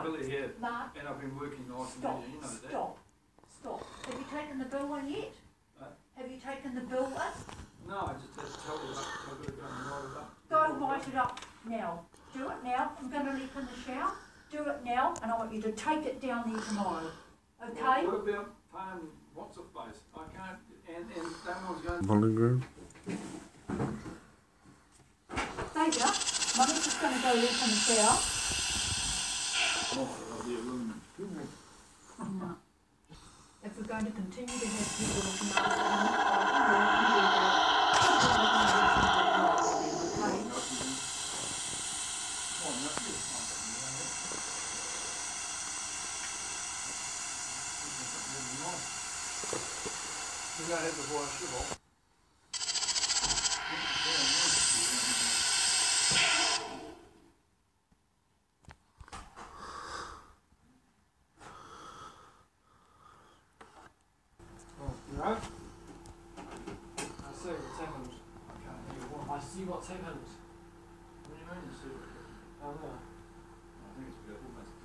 Billy here, Mark, and I've been working nights and stop, days, you know that. stop. Have you taken the bill one yet? Have you taken the bill one? No, I just had to tell you that, I've got to go and write it up. Go write it up now. Do it now. I'm going to leave in the shower. Do it now, and I want you to take it down there tomorrow. Okay? What about paying what's it place? I can't, and Damon's going. Polygraph. There you go. Mummy's just going to go leave in the shower. No. If we're going to continue to have people looking after him, We're going to have the water shovel. No? I see what's happened. I can't hear what. I see what's happened. What do you mean you see it? I don't know. I think it's about almost